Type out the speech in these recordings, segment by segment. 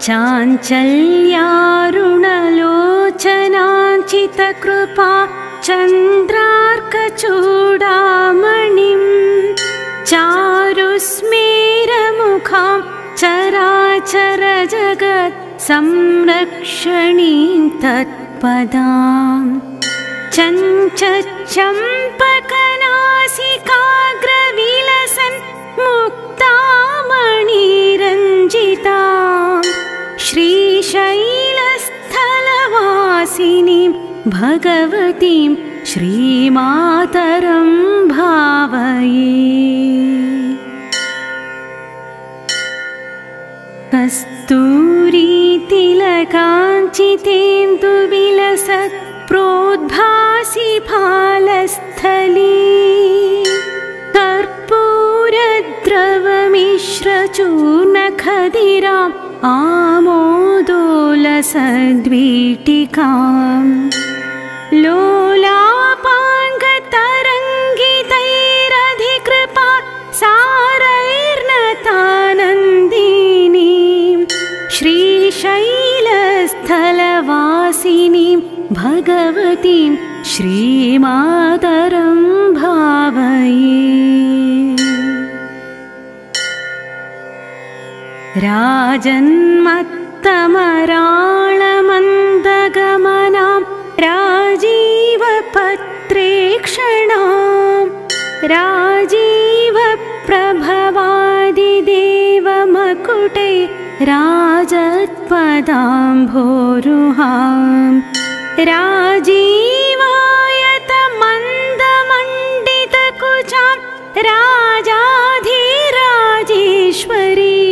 चाञ्चल्यारुणलोचनाञ्चितकृपा चन्द्रार्कचूडामणिं चारुस्मेरमुखां चराचरजगत् संरक्षणीं तत्पदाम् चञ्चम्पकनासिकाग्रविलसन् मुक्तामणिरञ्जितां श्रीशैलस्थलवासिनीं भगवतीं श्रीमातरं भावये। कस्तूरीतिलकाञ्चितेन्दुविलसत् प्रोद्भासि फालस्थली कर्पूरद्रवमिश्रचूर्णखदिराम् आमोदोलसद्वीटिकाम् लोलापाङ्गतरङ्गितैरधिकृपा सारैर्नतानन्दिनीं श्रीशैलस्थलवासिनीं भगवतीं श्रीमातरं भावये। राजन्मत्तमराळमन्दगमनां राजीवपत्रेक्षणां राजीवप्रभवादिदेवमकुटे राजत्पदाम्भोरुहां राजीवायतमन्दमण्डितकुचां राजाधिराजेश्वरी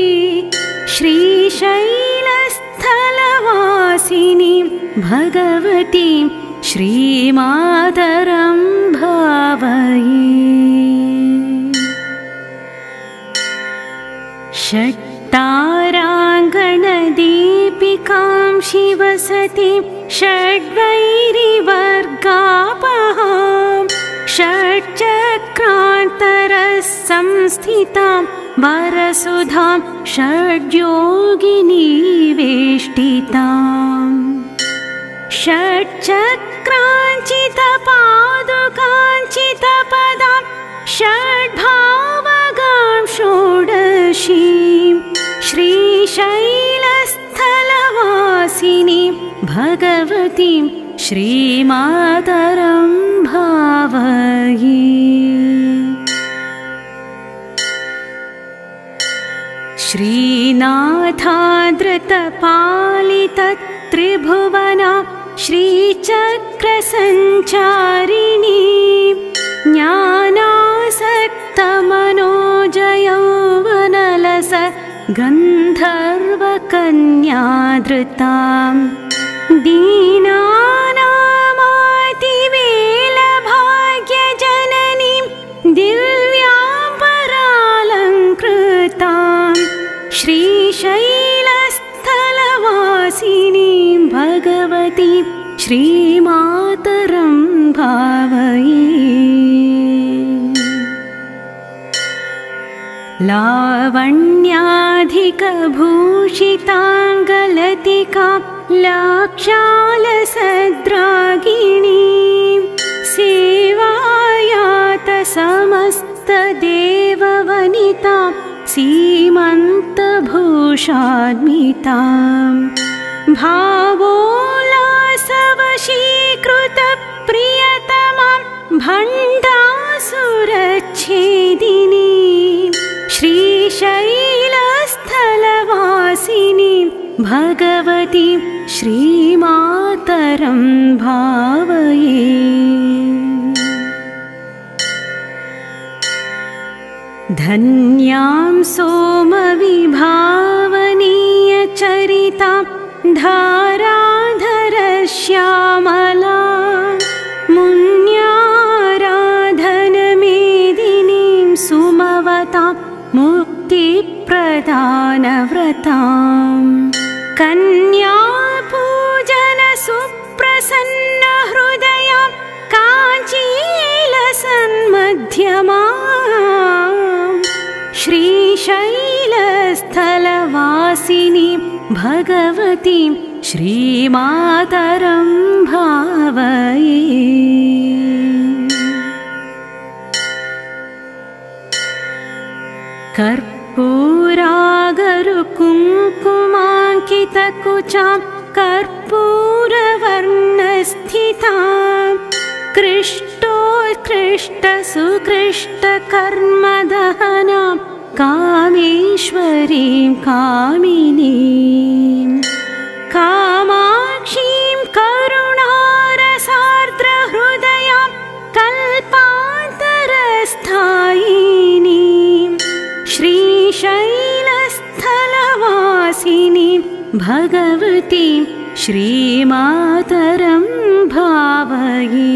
श्रीशैलस्थलवासिनीं भगवतीं श्रीमातरं भावये। षट्ताराङ्गणदीपिकां शिवसतीं षड्वैरिवर्गापहां षट्चक्रान्तरसंस्थितां वरसुधां षड्योगिनीवेष्टिताम् षट्चक्राञ्चितपादुकाञ्चितपदां षड्भावगां षोडशीं श्रीशैलस्थलवासिनीं भगवतीं श्रीमातरं भावये। श्रीनाथादृतपालितत्रिभुवना श्रीचक्रसञ्चारिणी ज्ञानासक्तमनोजयौवनलस गन्धर्वकन्याधृतां दीनानामातिवेलभाग्यजननीं दिव्याम्बरालङ्कृतां श्रीशैलस्थलवासिनीं भगवतीं श्रीमातरं भावये। लावण्याधिकभूषिताङ्गलतिकां लाक्षालसद्रागिणीं सेवायातसमस्तदेववनितां सीमन्तभूषान्वितां भावोल्लासवशीकृतप्रियतमां भण्डासुरच्छेदिनीं श्रीशैलस्थलवासिनीं भगवतीं श्रीमातरं भावये। धन्यां सोमविभावनीयचरितां धाराधरश्यामलां मुन्याराधनमेदिनीं सुमवतां मुक्तिप्रदानव्रतां कन्यापूजनसुप्रसन्नहृदयां काञ्चीलसन्मध्यमां श्रीशैलस्थलवासिनीं भगवतीं श्रीमातरं भावये। कर्पूरागरुकुङ्कुमाङ्कितकुचां कर्पूरवर्णस्थितां कृष्टोत्कृष्टसुकृष्टकर्मदहनां कामेश्वरीं कामिनीं कामाक्षीं करुणारसार्द्रहृदयां कल्पान्तरस्थायिनीं श्रीशैलस्थलवासिनीं भगवतीं श्रीमातरं भावये।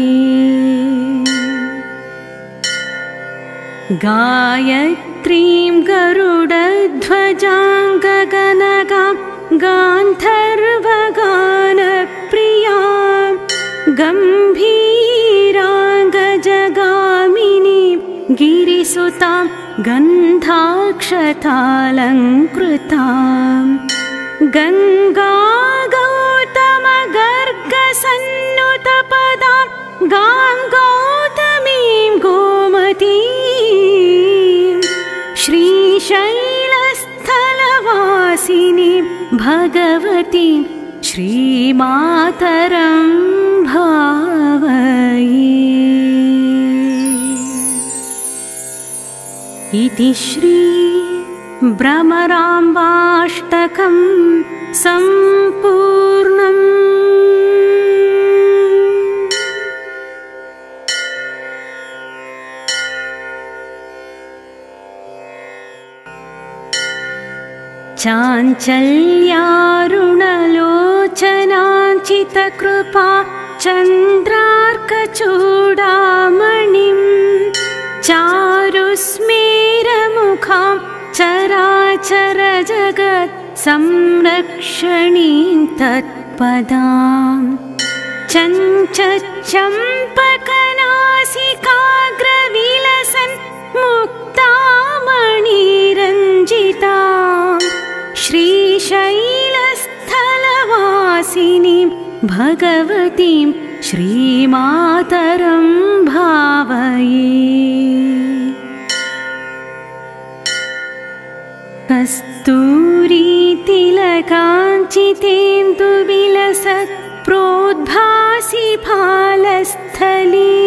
गायत्रीं गरुडध्वजां गगनगां गान्धर्वगानप्रियां गम्भीराङ्गजगामिनीं गिरिसुतां गन्धाक्षतालङ्कृतां गङ्गागौतमगर्गसन्नुतपदां गां गौतमीं गोमतीं श्रीशैलस्थलवासिनीं भगवतीं श्रीमातरं भावये। इति श्री भ्रमराम्बाष्टकं सम्पूर्णम्। चाञ्चल्यारुणलोचनाञ्चितकृपा चन्द्रार्कचूडामणिं चारुस्मेरमुखां चराचरजगत् संरक्षणीं तत्पदां चञ्चम्पकनासिकाग्रविलसन् मुक्तामणिरञ्जितां श्रीशैलस्थलवासिनीं भगवतीं श्रीमातरं भावये। कस्तूरीतिलकाञ्चितेन्दुविलसत् प्रोद्भासि फालस्थली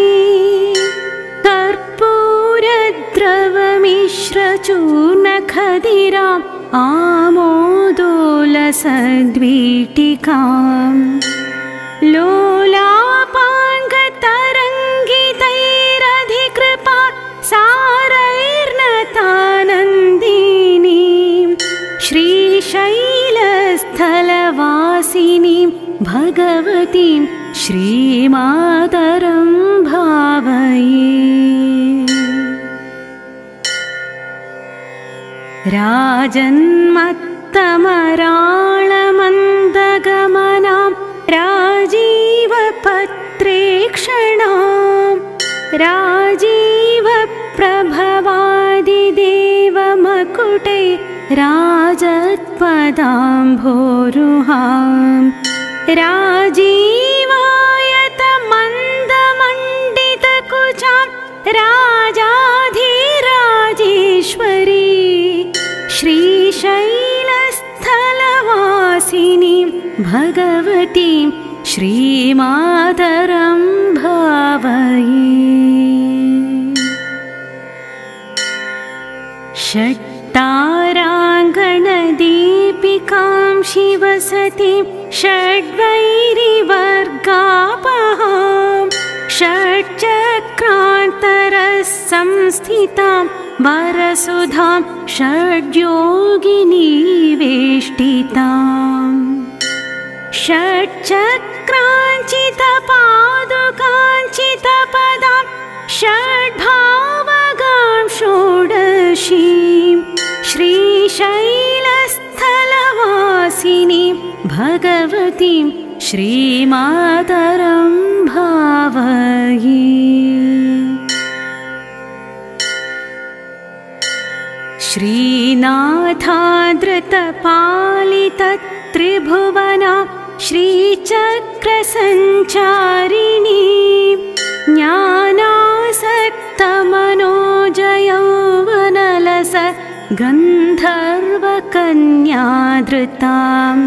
कर्पूरद्रवमिश्रचूर्णखदिराम् आमोदोलसद्वीटिकां लोलापाङ्गतरङ्गितैरधिकृपा सारैर्नतानन्दिनीं श्रीशैलस्थलवासिनीं भगवतीं श्रीमातरं भावये। राजन्मत्तमराळमन्दगमनां राजीवपत्रेक्षणां राजीवप्रभवादिदेवमकुटे राजत्पदाम्भोरुहां राजीवायतमन्दमण्डितकुचां राजाधिराजेश्वरी श्रीशैलस्थलवासिनीं भगवतीं श्रीमातरं भावये। षट्ताराङ्गणदीपिकां शिवसतीं षड्वैरिवर्गापहां षट्चक्रान्तरसंस्थितां वरसुधां षड्योगिनीवेष्टितां षट्चक्राञ्चितपादुकाञ्चितपदां षड्भावगां षोडशीं श्रीशैलस्थलवासिनीं भगवतीं श्रीमातरं भावये। श्रीनाथादृतपालितत् त्रिभुवना श्रीचक्रसञ्चारिणी ज्ञानासक्तमनोजयौवनलस गन्धर्वकन्याधृतां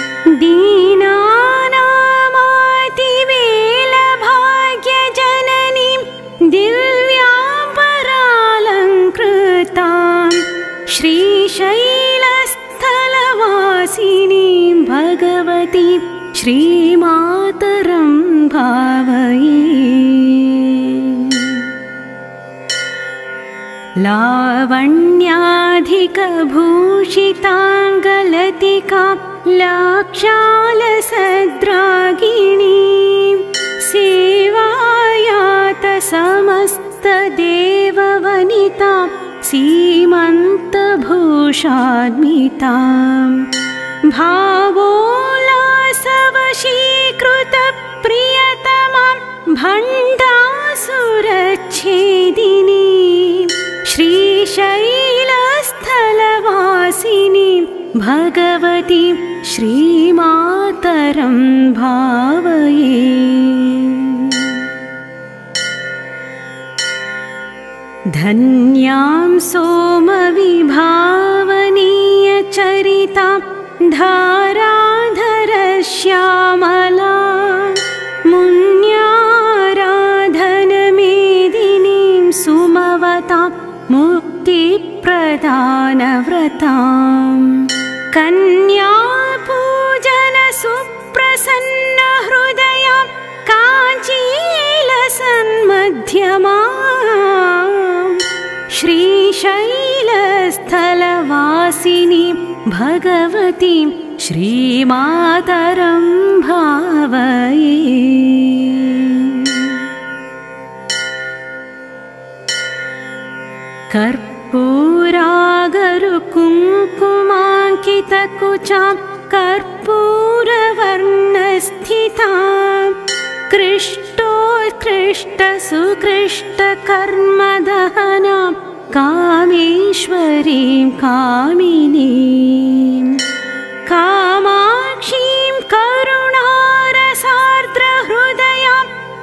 दीनानामातिवेलभाग्यजननीं दिव्यां परालङ्कृतां श्रीशैलस्थलवासिनीं भगवतीं श्रीमातरं भावये। लावण्याधिकभूषिताङ्गलतिकां लाक्षालसद्रागिणीं सेवायात समस्तदेववनितां सीमन्तभूषान्वितां भावोल्लासवशीकृतप्रियतमां भण्डासुरच्छेदिनीं श्रीशैलस्थलवासिनीं भगवतीं श्रीमातरं भावये। धन्यां सोमविभावनीयचरितां धाराधरश्यामलां मुन्याराधनमेदिनीं सुमवतां मुक्तिप्रदानव्रतां कन्यापूजनसुप्रसन्नहृदयां काञ्चीलसन्मध्यमां श्रीशैलस्थलवासिनीं भगवतीं श्रीमातरं भावये। कर्पूरागरुकुङ्कुमाङ्कितकुचां कर्पूरवर्णस्थितां कृष्टोत्कृष्टसुकृष्टकर्मदहनां कामेश्वरीं कामिनीं कामाक्षीं करुणारसार्द्रहृदयां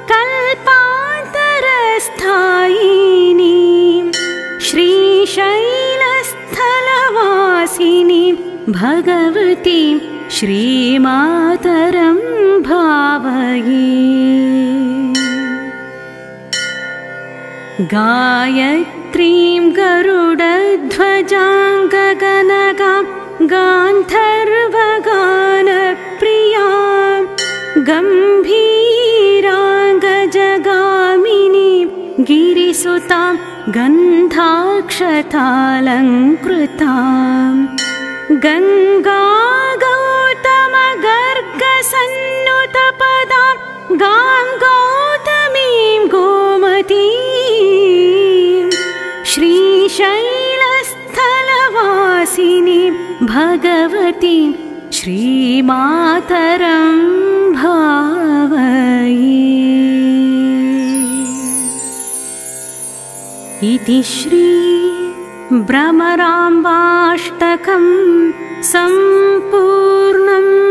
कल्पान्तरस्थायिनीं श्रीशैलस्थलवासिनीं भगवतीं श्रीमातरं भावये। गायत्रीं गरुडध्वजां गगनगां गान्धर्वगानप्रियां गम्भीराङ्गजगामिनीं गिरिसुतां गन्धाक्षतालङ्कृतां गङ्गागौतमगर्गसन्नुतपदां गां गौतमीं गोमतीं श्रीशैलस्थलवासिनीं भगवतीं श्रीमातरं भावये। इति श्री भ्रमराम्बाष्टकं सम्पूर्णम्।